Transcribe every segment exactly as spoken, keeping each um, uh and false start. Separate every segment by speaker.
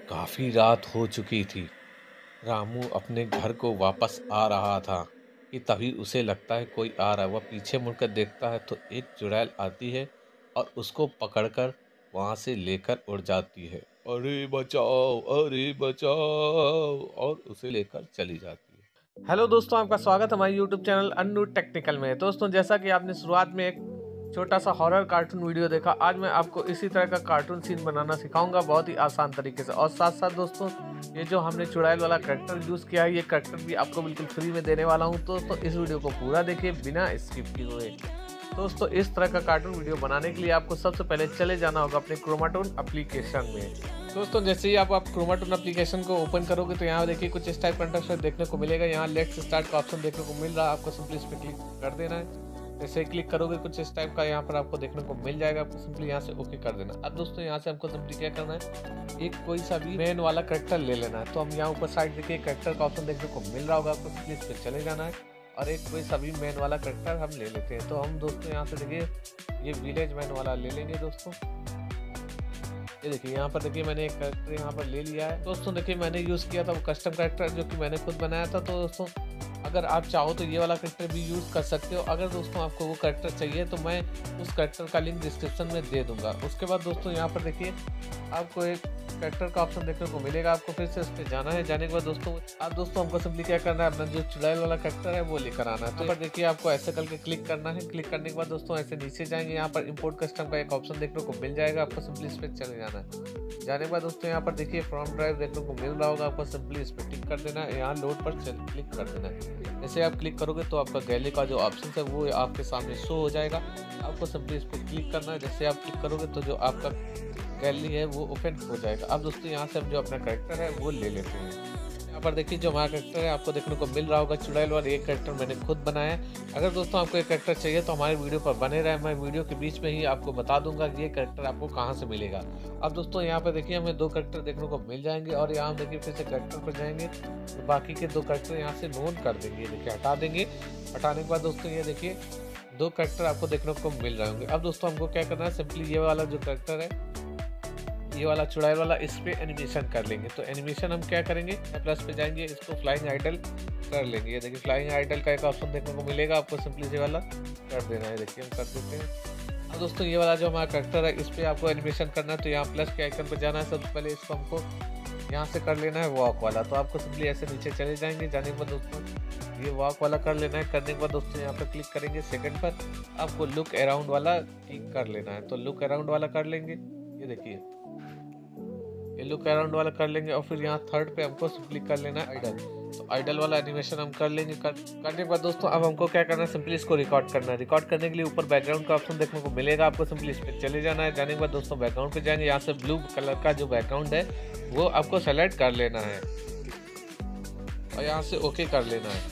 Speaker 1: काफ़ी रात हो चुकी थी। रामू अपने घर को वापस आ रहा था कि तभी उसे लगता है कोई आ रहा है। वह पीछे मुड़कर देखता है तो एक चुड़ैल आती है और उसको पकड़कर वहाँ से लेकर उड़ जाती है। अरे बचाओ, अरे बचाओ, और उसे लेकर चली जाती है।
Speaker 2: हेलो दोस्तों, आपका स्वागत है हमारे यूट्यूब चैनल अन्नू टेक्निकल में। दोस्तों, जैसा कि आपने शुरुआत में एक छोटा सा हॉरर कार्टून वीडियो देखा, आज मैं आपको इसी तरह का कार्टून सीन बनाना सिखाऊंगा बहुत ही आसान तरीके से। और साथ साथ दोस्तों, ये जो हमने चुड़ैल वाला करेक्टर यूज़ किया है, ये करेक्टर भी आपको बिल्कुल फ्री में देने वाला हूँ। तो दोस्तों, इस वीडियो को पूरा देखिए बिना स्किप किए हुए। दोस्तों, इस तरह का कार्टून वीडियो बनाने के लिए आपको सबसे पहले चले जाना होगा अपने क्रोमाटोन एप्लीकेशन में। दोस्तों, जैसे ही आप आप क्रोमाटोन एप्लीकेशन को ओपन करोगे तो यहाँ देखिए कुछ इस टाइप का इंटरफेस देखने को मिलेगा। यहाँ लेट्स स्टार्ट का ऑप्शन देखने को मिल रहा है, आपको सिंपली इस पर क्लिक कर देना है। जैसे क्लिक करोगे कुछ इस टाइप का यहाँ पर आपको देखने को मिल जाएगा, आपको सिंपली यहाँ से ओके कर देना। अब दोस्तों, यहाँ से हमको सिंपली क्या करना है, एक कोई सा भी मेन वाला करेक्टर ले लेना है। तो हम यहाँ ऊपर साइड देखिए करेक्टर का ऑप्शन देखने को मिल रहा होगा, आपको सिंपली इस पर चले जाना है और एक कोई सभी मैन वाला करेक्टर हम ले लेते हैं। तो हम दोस्तों यहाँ से देखिए ये विलेज मैन वाला ले लेंगे। दोस्तों, ये देखिए यहाँ पर देखिए मैंने एक करेक्टर यहाँ पर ले लिया है। दोस्तों देखिए मैंने यूज़ किया था वो कस्टम करेक्टर जो कि मैंने खुद बनाया था। तो दोस्तों, अगर आप चाहो तो ये वाला करेक्टर भी यूज़ कर सकते हो। अगर दोस्तों आपको वो करेक्टर चाहिए तो मैं उस करेक्टर का लिंक डिस्क्रिप्शन में दे दूंगा। उसके बाद दोस्तों यहाँ पर देखिए आपको एक करेक्टर का ऑप्शन देखने को मिलेगा, आपको फिर से उस पर जाना है। जाने के बाद दोस्तों आप दोस्तों हमको सिंपली क्या करना है, अपना जो चुड़ैल वाला करेक्टर है वो लेकर आना है। तो पर देखिए आपको ऐसे करके क्लिक करना है। क्लिक करने के बाद दोस्तों ऐसे नीचे जाएंगे, यहाँ पर इंपोर्ट कस्टम का एक ऑप्शन देखने को मिल जाएगा, आपको सिंपली इस पर चले जाना है। जाने के बाद दोस्तों यहाँ पर देखिए फ्रॉम ड्राइव देखने को मिल रहा होगा, आपको सिंपली इस पर टिक कर देना है। यहाँ लोड पर क्लिक कर देना है। जैसे आप क्लिक करोगे तो आपका गैलरी का जो ऑप्शन है वो आपके सामने शो हो जाएगा, आपको सिंपली इस पर क्लिक करना है। जैसे आप क्लिक करोगे तो जो आपका गैलरी है वो ओपन हो जाएगा। अब दोस्तों यहाँ से हम जो अपना करेक्टर है वो ले लेते हैं। यहाँ पर देखिए जो हमारा करेक्टर है आपको देखने को मिल रहा होगा चुड़ैल वाला, एक करेक्टर मैंने खुद बनाया है। अगर दोस्तों आपको एक करेक्टर चाहिए तो हमारे वीडियो पर बने रहे, मैं वीडियो के बीच में ही आपको बता दूंगा कि ये करेक्टर आपको कहाँ से मिलेगा। अब दोस्तों यहाँ पर देखिए हमें दो करेक्टर देखने को मिल जाएंगे और यहाँ हम देखिए फिर से करेक्टर पर जाएंगे तो बाकी के दो करेक्टर यहाँ से नोट कर देंगे, देखिए हटा देंगे। हटाने के बाद दोस्तों ये देखिए दो करेक्टर आपको देखने को मिल रहे होंगे। अब दोस्तों हमको क्या करना है, सिंपली ये वाला जो करेक्टर है, ये वाला चुड़ैल वाला, इस पे एनिमेशन कर लेंगे। तो एनिमेशन हम क्या करेंगे, प्लस पे जाएंगे, इसको फ्लाइंग आइडल कर लेंगे। ये देखिए फ्लाइंग आइडल का एक ऑप्शन देखने को मिलेगा, आपको सिंपली ये वाला कर देना है। देखिए हम कर देते हैं। अब दोस्तों ये वाला जो हमारा करेक्टर है इस पे आपको एनिमेशन करना है, तो यहाँ प्लस के आइकन पर जाना है। सबसे पहले इसको हमको यहाँ से कर लेना है वॉक वाला, तो आपको सिंपली ऐसे नीचे चले जाएंगे। जाने के बाद दोस्तों ये वॉक वाला कर लेना है। करने के बाद दोस्तों यहाँ पर क्लिक करेंगे, सेकंड पर आपको लुक अराउंड वाला क्लिक कर लेना है। तो लुक अराउंड वाला कर लेंगे, ये देखिए ये लुक अराउंड वाला कर लेंगे। और फिर यहाँ थर्ड पे हमको सिंपली कर लेना है आइडल, तो आइडल वाला एनिमेशन हम कर लेंगे। कर, करने के बाद दोस्तों अब हमको क्या करना है, सिंपली इसको रिकॉर्ड करना है। रिकॉर्ड करने के लिए ऊपर बैकग्राउंड का ऑप्शन देखने को मिलेगा, आपको सिंपली इस पर चले जाना है। जाने के बाद दोस्तों बैकग्राउंड पे जाएंगे, यहाँ से ब्लू कलर का जो बैकग्राउंड है वो आपको सेलेक्ट कर लेना है और यहाँ से ओके कर लेना है।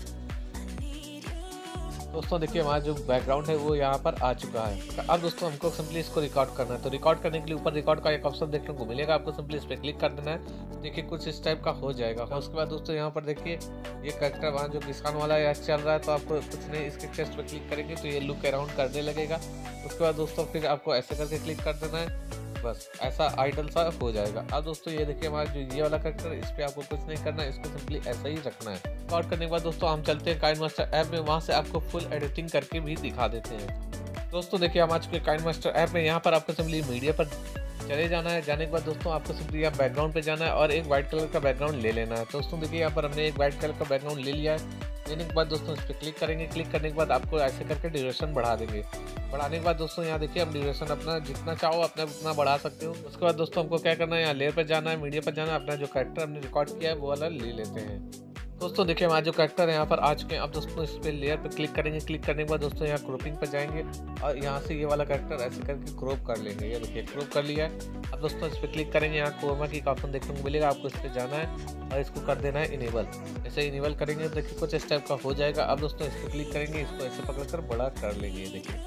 Speaker 2: दोस्तों देखिए हमारा जो बैकग्राउंड है वो यहाँ पर आ चुका है। अब दोस्तों हमको सिंपली इसको रिकॉर्ड करना है। तो रिकॉर्ड करने के लिए ऊपर रिकॉर्ड का एक ऑप्शन देखने को मिलेगा, आपको सिंपली इस पर क्लिक कर देना है। देखिए कुछ इस टाइप का हो जाएगा। उसके बाद दोस्तों यहाँ पर देखिए ये करेक्टर वहाँ जो किसान वाला यहाँ चल रहा है, तो आपको कुछ नहीं, इसके चेस्ट पे क्लिक करेंगे तो ये लुक अराउंड करने लगेगा। उसके बाद दोस्तों फिर आपको ऐसे करके क्लिक कर देना है, बस ऐसा आइडल सा हो जाएगा। अब दोस्तों ये देखिए हमारा जो ये वाला करेक्टर है इस पे आपको कुछ नहीं करना है, इसको सिंपली ऐसा ही रखना है। रिकॉर्ड करने के बाद दोस्तों हम चलते हैं काइन मास्टर ऐप में, वहाँ से आपको फुल एडिटिंग करके भी दिखा देते हैं। दोस्तों देखिए हम आ चुके काइन मास्टर ऐप में, यहाँ पर आपको सिंपली मीडिया पर चले जाना है। जाने के बाद दोस्तों आपको सिंपली यहाँ बैकग्राउंड पे जाना है और एक व्हाइट कलर का बैकग्राउंड ले लेना है। दोस्तों देखिए यहाँ पर हमने एक व्हाइट कलर का बैकग्राउंड ले लिया है। लेने के बाद दोस्तों इस पर क्लिक करेंगे। क्लिक करने के बाद आपको ऐसे करके ड्यूरेशन बढ़ा देंगे। बढ़ाने के बाद दोस्तों यहाँ देखिए हम ड्यूरेशन अपना जितना चाहो अपना उतना बढ़ा सकते हो। उसके बाद दोस्तों हमको क्या करना है, यहाँ लेयर पर जाना है, मीडिया पर जाना है, अपना जो करेक्टर हमने रिकॉर्ड किया है वो वाला ले लेते हैं। दोस्तों देखिए हमारे जो करेक्टर है यहाँ पर आ चुके हैं। अब दोस्तों इस पे लेयर पे क्लिक करेंगे। क्लिक करने के बाद दोस्तों यहाँ क्रॉपिंग पर जाएंगे और यहाँ से ये वाला करेक्टर ऐसे करके क्रॉप कर लेंगे। ये देखिए क्रॉप कर लिया है। अब दोस्तों इस पे क्लिक करेंगे, यहाँ क्रोमा की ऑप्शन देखने को मिलेगा, आपको इस पे जाना है और इसको कर देना है इनेबल। ऐसे इनेबल करेंगे तो देखिए कुछ इस टाइप का हो जाएगा। अब दोस्तों इस पर क्लिक करेंगे, इसको ऐसे पकड़ कर बड़ा कर लेंगे। ये देखिए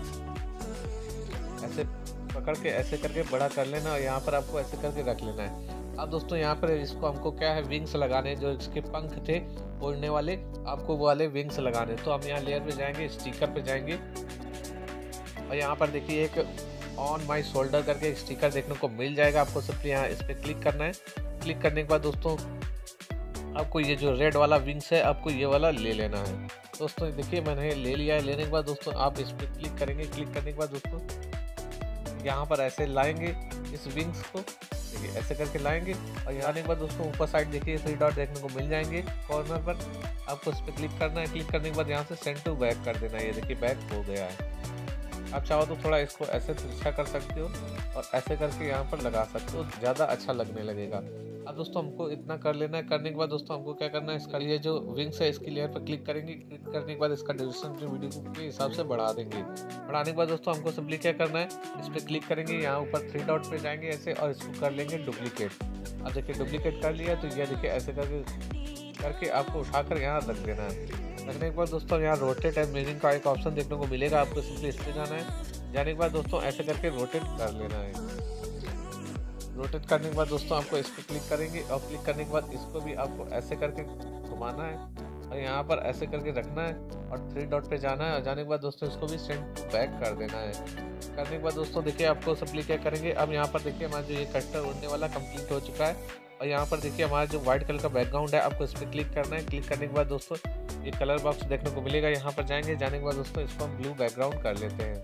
Speaker 2: ऐसे पकड़ के ऐसे करके बड़ा कर लेना और यहाँ पर आपको ऐसे करके रख लेना है। अब दोस्तों यहाँ पर इसको हमको क्या है, विंग्स लगाने, जो इसके पंख थे उड़ने वाले, आपको वो वाले विंग्स लगाने। तो हम यहाँ लेयर पे जाएंगे, स्टिकर पे जाएंगे और यहाँ पर देखिए एक ऑन माई शोल्डर करके स्टिकर देखने को मिल जाएगा। आपको सिंपली यहाँ इस पर क्लिक करना है। क्लिक करने के बाद दोस्तों आपको ये जो रेड वाला विंग्स है आपको ये वाला ले लेना है। दोस्तों देखिए मैंने ले लिया है। लेने के बाद दोस्तों आप इस पर क्लिक करेंगे। क्लिक करने के बाद दोस्तों यहाँ पर ऐसे लाएंगे इस विंग्स को, देखिए ऐसे करके लाएंगे और यहाँ आने के बाद दोस्तों ऊपर साइड देखिए थ्री डॉट देखने को मिल जाएंगे कॉर्नर पर। आपको इस पर क्लिक करना है। क्लिक करने के बाद यहाँ से सेंड टू बैक कर देना है। ये देखिए बैक हो गया है। आप चाहो तो थोड़ा इसको ऐसे तिरछा कर सकते हो और ऐसे करके यहाँ पर लगा सकते हो, ज़्यादा अच्छा लगने लगेगा। अब दोस्तों हमको इतना कर लेना है। करने के बाद दोस्तों हमको क्या करना है, इसका ये जो विंग्स है इसकी लेयर पर क्लिक करेंगे। क्लिक करने के बाद इसका ड्यूरेशन जो वीडियो के हिसाब से बढ़ा देंगे। बढ़ाने के बाद दोस्तों हमको सिंपली क्या करना है, इस पर क्लिक करेंगे, यहाँ ऊपर थ्री डॉट पे जाएंगे ऐसे और इसको कर लेंगे डुप्लीकेट। अब देखिए डुप्लीकेट कर लिया तो ये देखिए ऐसे करके करके आपको उठाकर यहाँ रख देना है। रखने के बाद दोस्तों यहाँ रोटेट एंड मिररिंग का एक ऑप्शन देखने को मिलेगा। आपको सिंपली इस पर जाना है। जाने के बाद दोस्तों ऐसे करके रोटेट कर लेना है। रोटेट करने के बाद दोस्तों आपको इस पर क्लिक करेंगे और क्लिक करने के बाद इसको भी आपको ऐसे करके घुमाना है और यहाँ पर ऐसे करके रखना है और थ्री डॉट पे जाना है। और जाने के बाद दोस्तों इसको भी सेंड टू बैक कर देना है। करने के बाद दोस्तों देखिए आपको सिंपली क्या करेंगे, अब यहाँ पर देखिए हमारा जो ये कटर उड़ने वाला कंप्लीट हो चुका है। और यहाँ पर देखिए हमारा जो व्हाइट कलर का बैकग्राउंड है आपको इस पर क्लिक करना है। क्लिक करने के बाद दोस्तों ये कलर बॉक्स देखने को मिलेगा। यहाँ पर जाएंगे। जाने के बाद दोस्तों इसको हम ब्लू बैकग्राउंड कर लेते हैं।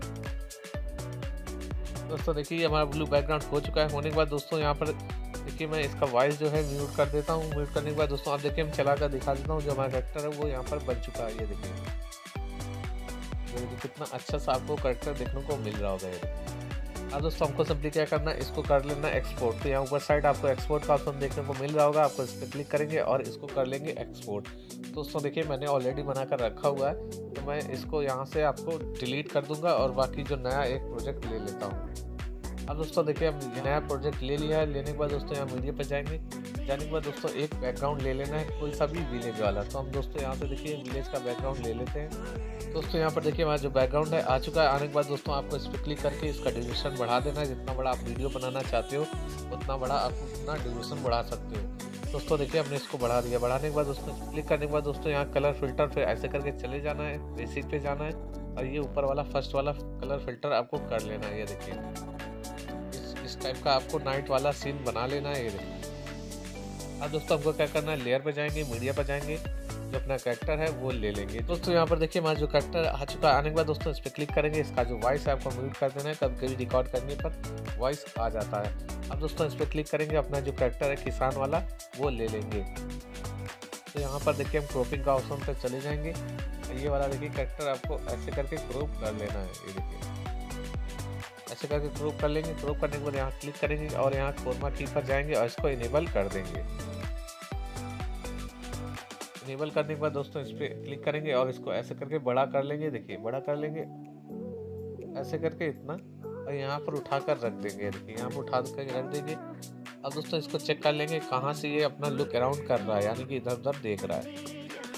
Speaker 2: दोस्तों देखिए हमारा ब्लू बैकग्राउंड हो चुका है। होने के बाद दोस्तों यहाँ पर देखिए मैं इसका वॉइस जो है म्यूट कर देता हूँ। म्यूट करने के बाद दोस्तों आप देखिए हम चला कर दिखा देता हूँ। जो हमारा कैरेक्टर है वो यहाँ पर बन चुका है। ये देखिए ये देखिए कितना अच्छा सा आपको कैरेक्टर देखने को मिल रहा होगा। ये अब दोस्तों हमको सिंपली क्या करना है, इसको कर लेना एक्सपोर्ट। तो यहाँ ऊपर साइड आपको एक्सपोर्ट का ऑप्शन देखने को मिल रहा होगा। आपको इस पर क्लिक करेंगे और इसको कर लेंगे एक्सपोर्ट। दोस्तों देखिए मैंने ऑलरेडी बना कर रखा हुआ है तो मैं इसको यहाँ से आपको डिलीट कर दूंगा और बाकी जो नया एक प्रोजेक्ट ले लेता हूँ। अब दोस्तों देखिए हम नया प्रोजेक्ट ले लिया है। लेने के बाद दोस्तों यहाँ मीडिया पर जाएंगे। जाने के बाद दोस्तों एक बैकग्राउंड ले लेना है, कोई सा भी विलेज वाला। तो हम दोस्तों यहाँ से देखिए विलेज का बैकग्राउंड ले लेते हैं। दोस्तों यहाँ पर देखिए हमारा जो बैकग्राउंड है आ चुका है। आने के बाद दोस्तों आपको इस पर क्लिक करके इसका ड्यूरेशन बढ़ा देना है। जितना बड़ा आप वीडियो बनाना चाहते हो उतना बड़ा आप उतना ड्यूरेशन बढ़ा सकते हो। दोस्तों देखिए हमने इसको बढ़ा दिया। बढ़ाने के बाद दोस्तों क्लिक करने के बाद दोस्तों यहाँ कलर फिल्टर पे ऐसे करके चले जाना है, बेसिक पे जाना है और ये ऊपर वाला फर्स्ट वाला कलर फिल्टर आपको कर लेना है। ये देखिए इस टाइप का आपको नाइट वाला सीन बना लेना है। ये देखिए अब दोस्तों हमको क्या करना है, लेयर पे जाएंगे, मीडिया पे जाएंगे, जो अपना कैरेक्टर है वो ले लेंगे। दोस्तों यहाँ पर देखिए हमारा जो कैरेक्टर आ चुका है। आने के बाद दोस्तों इस पर क्लिक करेंगे। इसका जो वॉइस है आपको म्यूट कर देना है। कभी कभी रिकॉर्ड करने पर वॉइस आ जाता है। अब दोस्तों इस पर क्लिक करेंगे, अपना जो कैरेक्टर है किसान वाला वो ले लेंगे। तो यहाँ पर देखिए हम क्रॉपिंग का ऑप्शन पर चले जाएंगे। ये वाला देखिए कैरेक्टर आपको ऐसे करके क्रॉप कर लेना है। ये देखिए ऐसे करके क्रॉप कर लेंगे। क्रॉप करने के बाद यहाँ क्लिक करेंगे और यहाँ क्रोमा की पर जाएंगे और इसको इनेबल कर देंगे। इनेबल करने के बाद दोस्तों इस पर क्लिक करेंगे और इसको ऐसे करके बड़ा कर लेंगे। देखिए बड़ा कर लेंगे ऐसे करके इतना और यहाँ पर उठा कर रख देंगे। देखिए यहाँ पर उठा कर रख देंगे। अब दोस्तों इसको चेक कर लेंगे कहाँ से ये अपना लुक अराउंड कर रहा है, यानी कि इधर उधर देख रहा है।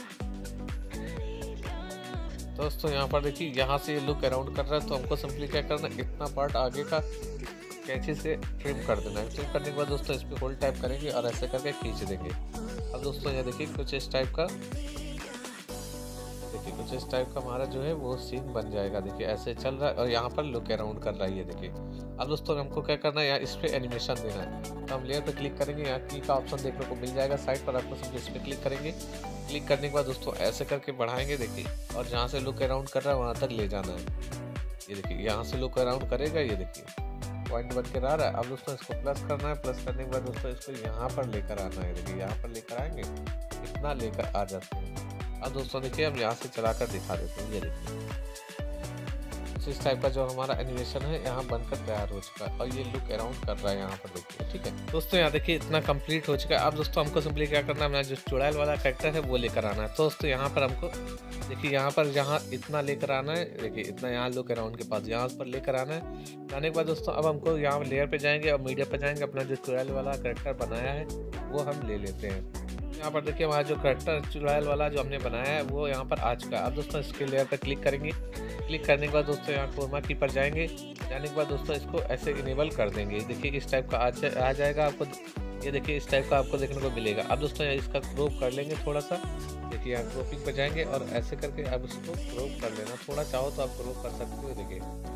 Speaker 2: दोस्तों यहाँ पर देखिए यहाँ से ये लुक अराउंड कर रहा है। तो हमको सिंपली क्या करना है, इतना पार्ट आगे का कैंची से ट्रिम कर देना है। ट्रिम करने के बाद दोस्तों इस पर होल्ड टाइप करेंगे और ऐसे करके खींच देंगे। अब दोस्तों ये देखिए कुछ इस टाइप का देखिए कुछ इस टाइप का हमारा जो है वो सीन बन जाएगा। देखिए ऐसे चल रहा है और यहाँ पर लुक अराउंड कर रहा है। ये देखिए अब दोस्तों हमको क्या करना है, यहाँ इस पर एनिमेशन देना है। तो हम लेयर पे क्लिक करेंगे, यहाँ की का ऑप्शन देखने को मिल जाएगा साइड पर। आपको सिर्फ इस पर क्लिक करेंगे। क्लिक करने के बाद दोस्तों ऐसे करके बढ़ाएंगे। देखिए और जहाँ से लुक अराउंड कर रहा है वहाँ तक ले जाना है। ये देखिए यहाँ से लुक अराउंड करेगा। ये देखिए पॉइंट बन के आ रहा है। अब दोस्तों इसको प्लस करना है। प्लस करने के बाद दोस्तों इसको यहाँ पर लेकर आना है। देखिए यहाँ पर लेकर आएंगे, इतना लेकर आ जाते हैं। अब दोस्तों देखिए हम यहाँ से चलाकर दिखा देते हैं। ये देखिए इस टाइप का जो हमारा एनिमेशन है यहाँ बनकर तैयार हो चुका है और ये लुक अराउंड कर रहा है यहाँ पर। देखिए ठीक है दोस्तों, यहाँ देखिए इतना कंप्लीट हो चुका है। अब दोस्तों हमको सिंपली क्या करना है, मेरा जो चुड़ैल वाला कैरेक्टर है वो लेकर आना है। तो दोस्तों यहाँ पर हमको देखिए यहाँ पर जहाँ इतना लेकर आना है, देखिए इतना यहाँ लुक अराउंड के पास यहाँ पर लेकर आना है। जाने के बाद दोस्तों अब हमको यहाँ लेयर पे जाएंगे और मीडिया पे जाएंगे। अपना जो चुड़ैल वाला कैरेक्टर बनाया है वो हम ले लेते हैं। यहाँ पर देखिए हमारा जो कैरेक्टर चुड़ैल वाला जो हमने बनाया है वो यहाँ पर आ चुका है। अब दोस्तों इसके लेयर पर क्लिक करेंगे। क्लिक करने के बाद दोस्तों यहाँ क्रोमा की पर जाएंगे। जाने के बाद दोस्तों इसको ऐसे इनेबल कर देंगे। देखिए इस टाइप का आ, आ जाएगा आपको। ये देखिए इस टाइप का आपको देखने को मिलेगा। अब दोस्तों इसका क्रॉप कर लेंगे थोड़ा सा। देखिए यहाँ क्रॉपिंग पर जाएंगे और ऐसे करके अब इसको क्रॉप कर लेना। थोड़ा चाहो तो आप क्रॉप कर सकते हो। देखिए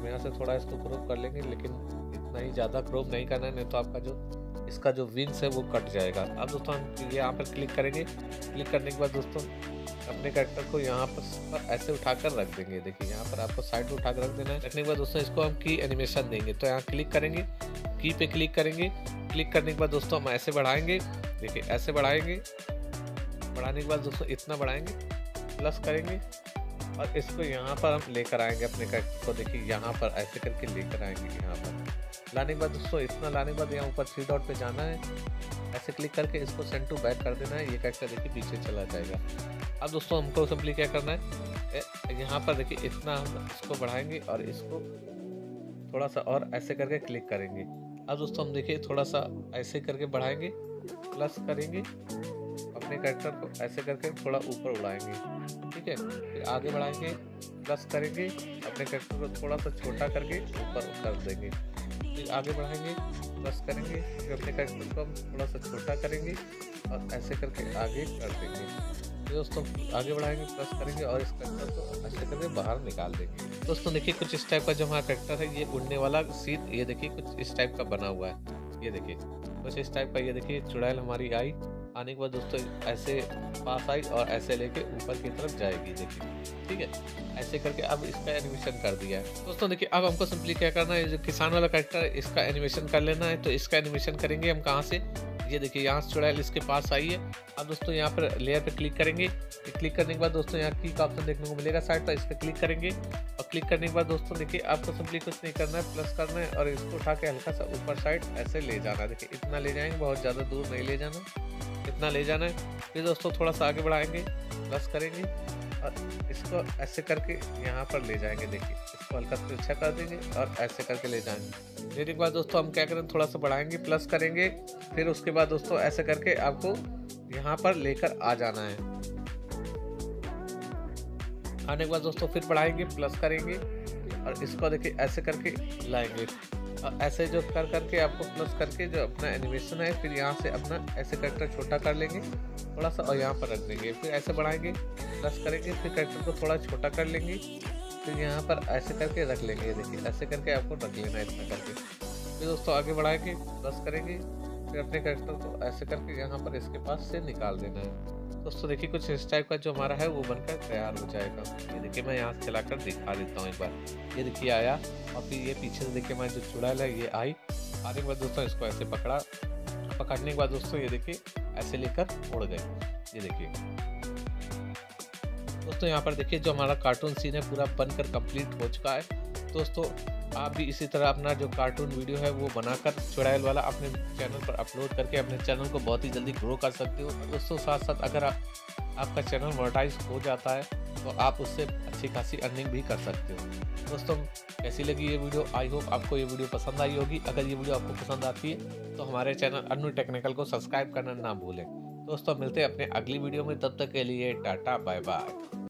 Speaker 1: हम यहाँ से थोड़ा इसको क्रॉप कर लेंगे, लेकिन इतना ही ज़्यादा क्रॉप नहीं करना है, नहीं तो आपका जो इसका जो विंग्स है वो कट जाएगा। अब दोस्तों हम यहाँ पर क्लिक करेंगे। क्लिक करने के बाद दोस्तों अपने कैरेक्टर को यहाँ पर ऐसे उठाकर रख देंगे। देखिए यहाँ पर आपको साइड में उठाकर रख देना है। रखने के बाद दोस्तों इसको हम की एनिमेशन देंगे, तो यहाँ क्लिक करेंगे, की पे क्लिक करेंगे। क्लिक करने के बाद दोस्तों हम ऐसे बढ़ाएंगे। देखिए ऐसे बढ़ाएंगे, बढ़ाने के बाद दोस्तों इतना बढ़ाएंगे, प्लस करेंगे और इसको यहाँ पर हम लेकर आएंगे अपने कैरेक्टर को। देखिए यहाँ पर ऐसे करके लेकर आएंगे। यहाँ पर लाने के बाद दोस्तों इतना लाने के बाद यहाँ ऊपर थ्री डॉट पे जाना है, ऐसे क्लिक करके इसको सेंड टू बैक कर देना है। ये कैरेक्टर देखिए पीछे चला जाएगा। अब दोस्तों हमको सिंपली क्या करना है, यहाँ पर देखिए इतना हम इसको बढ़ाएंगे और इसको थोड़ा सा और ऐसे करके क्लिक करेंगे। अब दोस्तों हम देखिए थोड़ा सा ऐसे करके बढ़ाएंगे, प्लस करेंगे, अपने कैरेक्टर को ऐसे करके थोड़ा ऊपर उड़ाएंगे। ठीक है, फिर आगे बढ़ाएंगे, प्लस करेंगे, अपने कैरेक्टर को थोड़ा सा छोटा करके ऊपर कर देंगे। फिर आगे बढ़ाएंगे, प्लस करेंगे, फिर अपने कैरेक्टर को हम थोड़ा सा छोटा करेंगे और ऐसे करके आगे कर देंगे। दोस्तों आगे बढ़ाएंगे, प्लस करेंगे और इस कैरेक्टर को ऐसे करके बाहर निकाल देंगे। दोस्तों देखिए कुछ इस टाइप का जो हमारा कैरेक्टर है, ये उड़ने वाला सीट, ये देखिए कुछ इस टाइप का बना हुआ है। ये देखिए कुछ इस टाइप का, ये देखिए चुड़ैल हमारी आई। आने के बाद दोस्तों ऐसे पास आई और ऐसे लेके ऊपर की तरफ जाएगी। देखिए ठीक है, ऐसे करके अब इसका एनिमेशन कर दिया है। दोस्तों देखिए अब हमको सिंपली क्या करना है, जो किसान वाला कैरेक्टर है इसका एनिमेशन कर लेना है। तो इसका एनिमेशन करेंगे हम कहाँ से, ये देखिए यहाँ से चुड़ैल इसके पास आई है। अब दोस्तों यहाँ पर लेयर पे क्लिक करेंगे। क्लिक करने के बाद दोस्तों यहाँ की का ऑप्शन देखने को मिलेगा साइड पर, इस पर क्लिक करेंगे और क्लिक करने के बाद दोस्तों देखिए आपको सिंपली कुछ नहीं करना है, प्लस करना है और इसको उठा के हल्का सा ऊपर साइड ऐसे ले जाना है। देखिए इतना ले जाएंगे, बहुत ज़्यादा दूर नहीं ले जाना, इतना ले जाना है। फिर दोस्तों थोड़ा सा आगे बढ़ाएंगे, प्लस करेंगे और इसको ऐसे करके यहाँ पर ले जाएंगे। देखिए इसको हल्का सा अच्छा कर देंगे और ऐसे करके ले जाएंगे। लेने के बाद दोस्तों हम क्या करें, थोड़ा सा बढ़ाएंगे, प्लस करेंगे, फिर उसके बाद दोस्तों ऐसे करके आपको यहाँ पर लेकर आ जाना है। आने के बाद दोस्तों फिर बढ़ाएंगे, प्लस करेंगे और इसको देखिए ऐसे करके लाएंगे और ऐसे जो कर करके आपको प्लस करके जो अपना एनिमेशन है, फिर यहाँ से अपना ऐसे कैरेक्टर छोटा कर लेंगे थोड़ा सा और यहाँ पर रख देंगे। फिर ऐसे बढ़ाएंगे, प्लस करेंगे, फिर कैरेक्टर को थोड़ा छोटा कर लेंगे, फिर यहाँ पर ऐसे करके रख लेंगे। ये देखिए ऐसे करके आपको रख लेना है इतना करके। फिर दोस्तों आगे बढ़ाएंगे, प्लस करेंगे, फिर अपने कैरेक्टर को ऐसे करके यहाँ पर इसके पास से निकाल देना है। दोस्तों देखिए कुछ इस टाइप का जो हमारा है वो बनकर तैयार हो जाएगा। ये देखिए मैं यहाँ से चलाकर दिखा देता हूँ एक बार। ये देखिए आया और फिर ये पीछे से देखिए मैं जो चुड़ैल है ये आई। आने के बाद दोस्तों इसको ऐसे पकड़ा, पकड़ने के बाद दोस्तों ये देखिए ऐसे लेकर उड़ गए। ये देखिए दोस्तों यहाँ पर देखिए जो हमारा कार्टून सीन है पूरा बनकर कंप्लीट हो चुका है। दोस्तों आप भी इसी तरह अपना जो कार्टून वीडियो है वो बनाकर चुड़ैल वाला अपने चैनल पर अपलोड करके अपने चैनल को बहुत ही जल्दी ग्रो कर सकते हो। दोस्तों साथ साथ अगर आप, आपका चैनल मोनेटाइज हो जाता है तो आप उससे अच्छी खासी अर्निंग भी कर सकते हो। दोस्तों कैसी लगी ये वीडियो, आई होप आपको ये वीडियो पसंद आई होगी। अगर ये वीडियो आपको पसंद आती है तो हमारे चैनल अन्नू टेक्निकल को सब्सक्राइब करना ना भूलें। दोस्तों मिलते हैं अपने अगली वीडियो में, तब तक के लिए टाटा बाय बाय।